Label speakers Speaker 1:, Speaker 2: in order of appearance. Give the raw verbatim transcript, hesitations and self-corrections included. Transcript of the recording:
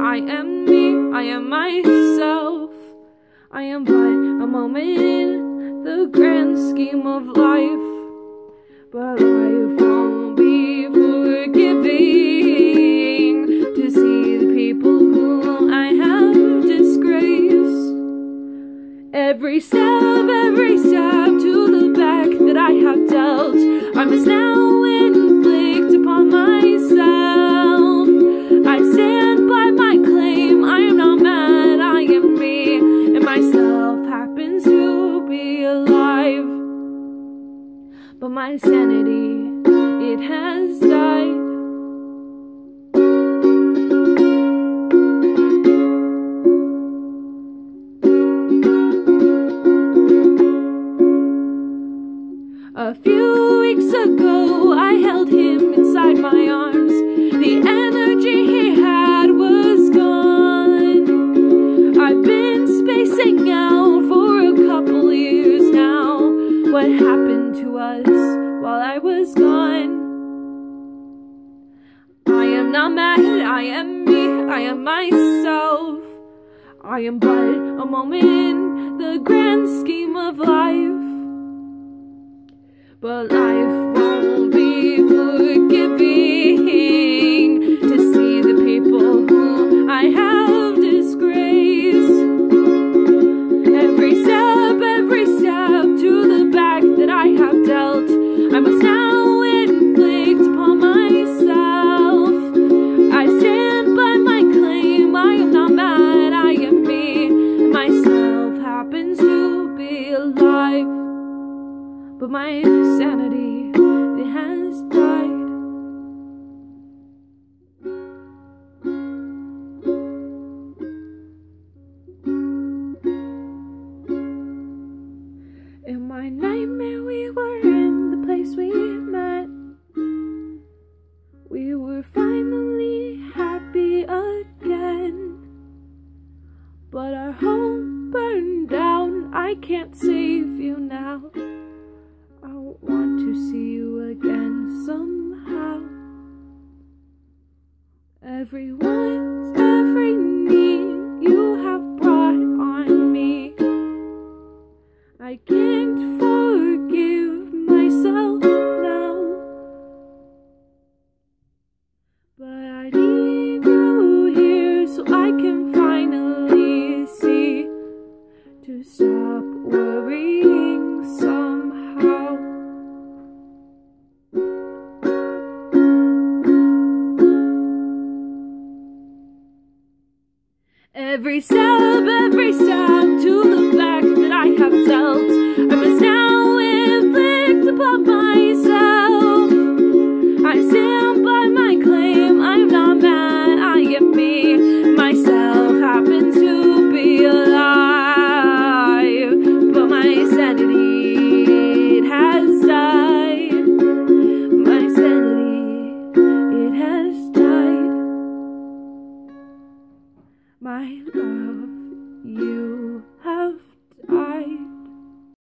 Speaker 1: I am me, I am myself. I am but a moment in the grand scheme of life. But life won't be forgiving to see the people whom I have disgraced. Every step, every step to the back that I have dealt, I must now inflict upon myself. I stand by my claim, I am not mad, I am me, and myself happens to be alive. But my sanity, it has died. A few weeks ago, I held him inside my arms. The energy he had was gone. I've been spacing out for a couple years now. What happened to us while I was gone? I am not mad, I am me, I am myself. I am but a moment in the grand scheme of life. But life won't be forgiving to see the people whom I have disgraced. Every step, every step to the back that I have dealt, I must now inflict upon myself. I stand by my claim, I am not mad, I am me, and myself happens to be alive. But my sanity, it has died. In my nightmare we were in the place we met. We were finally happy again. But our home burned down, I can't save you now. I want to see you again somehow. Everyone's every need you have brought on me. I can't forgive myself now, but I need you here so I can finally see to stop worrying somehow. Every step, every step to the back that I have dealt, I must now inflict upon myself. I stand by my claim, I am not mad, I am me, myself happens to be alive. But my sanity, it has died. My sanity, it has died. My love.